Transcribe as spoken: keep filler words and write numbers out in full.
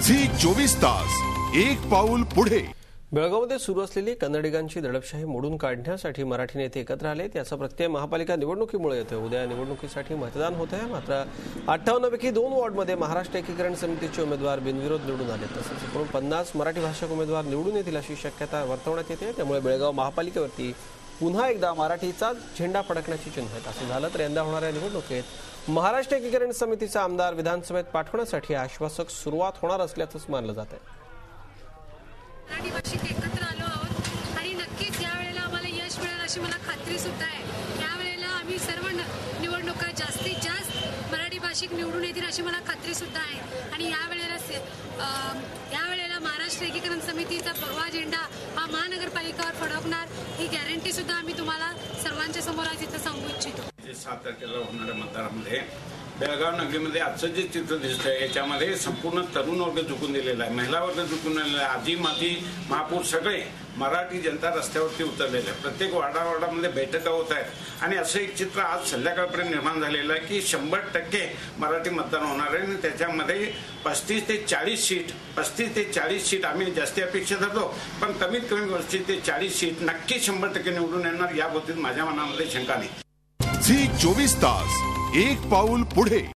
Zee चोवीस तास एक पाऊल पुढे। बेळगावमध्ये सुरू असलेली कन्नडिगांची दडपशाही मोडून काढण्यासाठी मराठी नेते एकत्र आलेत। याचा प्रत्यय महापालिका निवडणुकीमुळे येतोय। उद्या निवडणुकीसाठी मतदान होत आहे। मात्र अठ्ठावन्न पैकी दोन वॉर्डमध्ये महाराष्ट्र एकीकरण समितीचे उमेदवार बिनविरोध निवडून आले। तसंच एकूण पन्नास मराठी भाषक उमेदवार निवडून येतील अशी शक्यता वर्तवण्यात येते। त्यामुळे बेळगाव महापालिकेवरती पुन्हा एकदा मराठीचा झेंडा फडकण्याची चिन्ह आहेत। असं झालं तर यंदा होणाऱ्या निवडणुकीत महाराष्ट्र एकीकरण समितीचा आमदार विधानसभेत पाठवण्यासाठी आश्वासक सुरुवात होणार असल्याचंच मानलं जात आहे। मराठी भाषिक एकत्र आलो आहोत आणि नक्कीच या वेळेला आम्हाला यश मिळेल अशी मला खात्री सुद्धा आहे। या वेळेला आम्ही सर्व निवडणुका जास्तीत जास्त मराठी भाषिक निवडून येतील अशी मला खात्री सुद्धा आहे। आणि या वेळेला या वेळेला महाराष्ट्र एकीकरण समितीचा भगवा झेंडा हा महानगरपालिकेवर फडकणार ही गॅरंटी सुद्धा आम्ही तुम्हाला सर्वांच्या समोर आज इथं सांगू इच्छितो। सात तारखेला होणाऱ्या मतदारामध्ये बेळगाव नगरीमध्ये आजचं जे चित्र दिसतंय याच्यामध्ये संपूर्ण तरुण वर्ग झुकून दिलेला आहे, महिला वर्ग झुकून दिलेला आहे, आजी माजी महापौर सगळे मराठी जनता रस्त्यावरती उतरलेले आहे। प्रत्येक वार्डावार्डामध्ये बैठका होत आहेत आणि असं एक चित्र आज संध्याकाळपर्यंत निर्माण झालेलं आहे की शंभर टक्के मराठी मतदान होणार आहे आणि त्याच्यामध्ये पस्तीस ते चाळीस सीट पस्तीस ते चाळीस सीट आम्ही जास्ती अपेक्षा धरतो, पण कमीत कमी पस्तीस ते चाळीस सीट नक्की शंभर टक्के निवडून येणार याबाबतीत माझ्या मनामध्ये शंका नाही। झी चोवीस तास एक पाऊल पुढे।